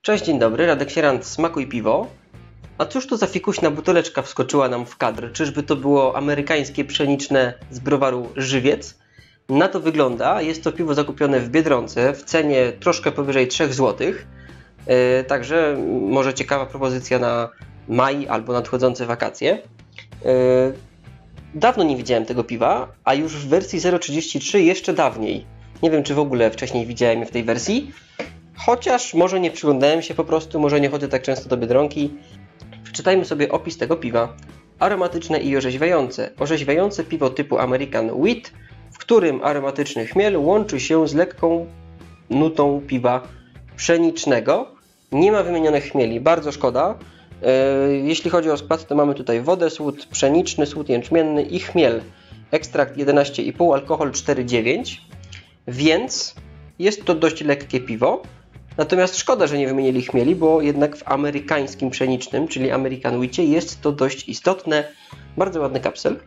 Cześć, dzień dobry, Radek Sierant, Smakuj Piwo. A cóż to za fikuśna buteleczka wskoczyła nam w kadr? Czyżby to było amerykańskie pszeniczne z browaru Żywiec? Na to wygląda. Jest to piwo zakupione w Biedronce w cenie troszkę powyżej 3 zł. Także może ciekawa propozycja na maj albo nadchodzące wakacje. Dawno nie widziałem tego piwa, a już w wersji 0,33 jeszcze dawniej. Nie wiem, czy w ogóle wcześniej widziałem je w tej wersji. Chociaż może nie przyglądałem się po prostu, może nie chodzę tak często do Biedronki. Przeczytajmy sobie opis tego piwa. Aromatyczne i orzeźwiające. Orzeźwiające piwo typu American Wheat, w którym aromatyczny chmiel łączy się z lekką nutą piwa pszenicznego. Nie ma wymienionych chmieli, bardzo szkoda. Jeśli chodzi o skład, to mamy tutaj wodę, słód pszeniczny, słód jęczmienny i chmiel. Ekstrakt 11,5, alkohol 4,9. Więc jest to dość lekkie piwo. Natomiast szkoda, że nie wymienili chmieli, bo jednak w amerykańskim pszenicznym, czyli American Wheatie, jest to dość istotne. Bardzo ładny kapsel.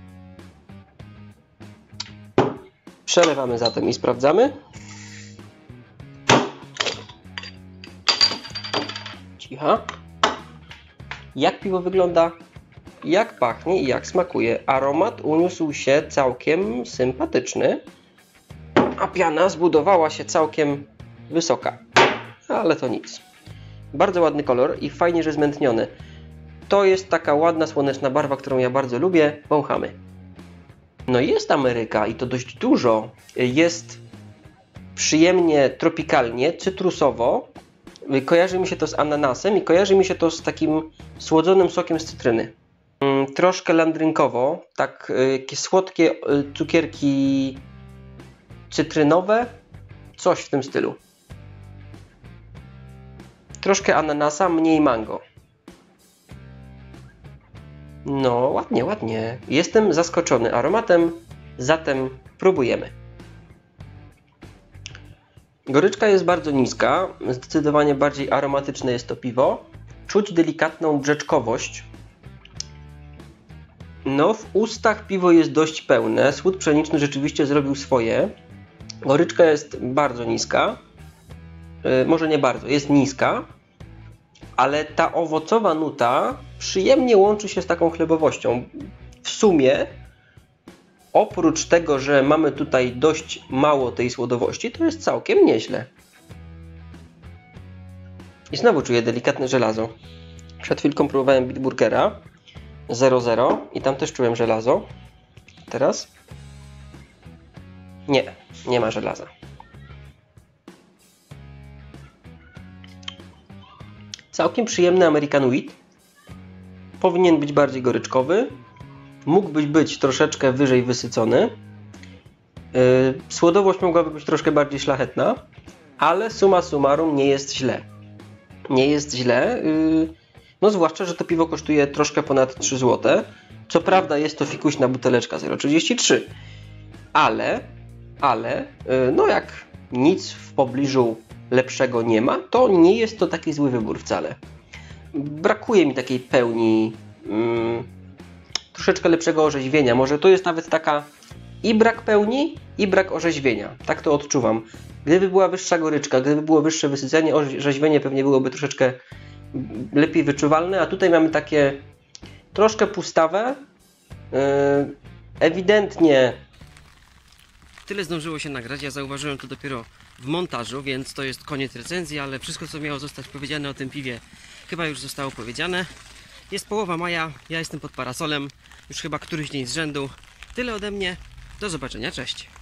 Przelewamy zatem i sprawdzamy. Cicha. Jak piwo wygląda, jak pachnie i jak smakuje. Aromat uniósł się całkiem sympatyczny, a piana zbudowała się całkiem wysoka. Ale to nic. Bardzo ładny kolor i fajnie, że zmętniony. To jest taka ładna, słoneczna barwa, którą ja bardzo lubię. Wąchamy. No jest Ameryka i to dość dużo. Jest przyjemnie, tropikalnie, cytrusowo. Kojarzy mi się to z ananasem i kojarzy mi się to z takim słodzonym sokiem z cytryny. Troszkę landrynkowo. Takie słodkie cukierki cytrynowe. Coś w tym stylu. Troszkę ananasa, mniej mango. No, ładnie, ładnie. Jestem zaskoczony aromatem, zatem próbujemy. Goryczka jest bardzo niska, zdecydowanie bardziej aromatyczne jest to piwo. Czuć delikatną brzeczkowość. No, w ustach piwo jest dość pełne. Słód pszeniczny rzeczywiście zrobił swoje. Goryczka jest bardzo niska. Może nie bardzo, jest niska. Ale ta owocowa nuta przyjemnie łączy się z taką chlebowością. W sumie, oprócz tego, że mamy tutaj dość mało tej słodowości, to jest całkiem nieźle. I znowu czuję delikatne żelazo. Przed chwilką próbowałem Bitburgera 0,0 i tam też czułem żelazo. Teraz? Nie ma żelaza. Całkiem przyjemny American Wheat. Powinien być bardziej goryczkowy. Mógłby być troszeczkę wyżej wysycony. Słodowość mogłaby być troszkę bardziej szlachetna. Ale summa summarum nie jest źle. Nie jest źle. No zwłaszcza, że to piwo kosztuje troszkę ponad 3 zł. Co prawda jest to fikuśna buteleczka 0,33. Ale no jak nic w pobliżu lepszego nie ma, to nie jest to taki zły wybór wcale. Brakuje mi takiej pełni, troszeczkę lepszego orzeźwienia. Może to jest nawet taka i brak pełni, i brak orzeźwienia. Tak to odczuwam. Gdyby była wyższa goryczka, gdyby było wyższe wysycenie, orzeźwienie pewnie byłoby troszeczkę lepiej wyczuwalne, a tutaj mamy takie troszkę pustawe, ewidentnie. Tyle zdążyło się nagrać, ja zauważyłem to dopiero w montażu, więc to jest koniec recenzji, ale wszystko, co miało zostać powiedziane o tym piwie, chyba już zostało powiedziane. Jest połowa maja, ja jestem pod parasolem, już chyba któryś dzień z rzędu. Tyle ode mnie, do zobaczenia, cześć!